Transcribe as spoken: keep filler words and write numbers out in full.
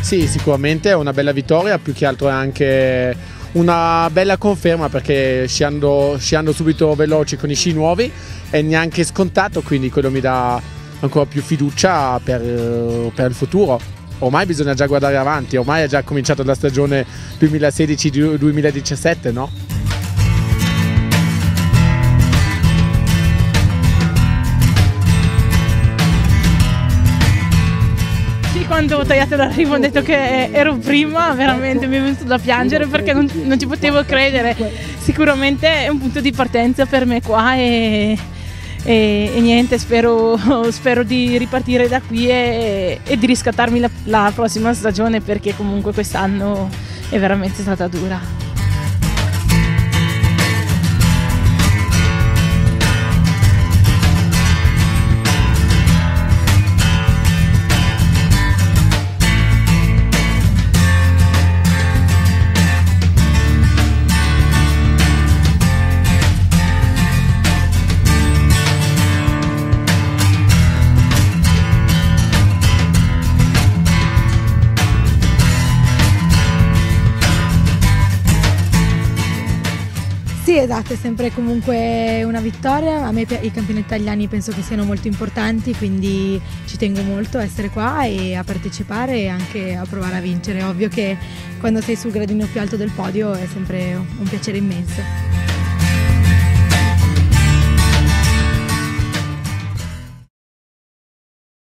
Sì, sicuramente è una bella vittoria, più che altro è anche una bella conferma, perché sciando, sciando subito veloci con i sci nuovi è neanche scontato, quindi quello mi dà ancora più fiducia per, per il futuro. Ormai bisogna già guardare avanti, ormai è già cominciata la stagione duemilasedici duemiladiciassette, no? Quando ho tagliato l'arrivo ho detto che ero prima, veramente mi è venuto da piangere perché non, non ci potevo credere. Sicuramente è un punto di partenza per me qua e, e, e niente, spero, spero di ripartire da qui e, e di riscattarmi la, la prossima stagione, perché comunque quest'anno è veramente stata dura. Sì, esatto, è sempre comunque una vittoria. A me i campionati italiani penso che siano molto importanti, quindi ci tengo molto a essere qua e a partecipare e anche a provare a vincere. È ovvio che quando sei sul gradino più alto del podio è sempre un piacere immenso.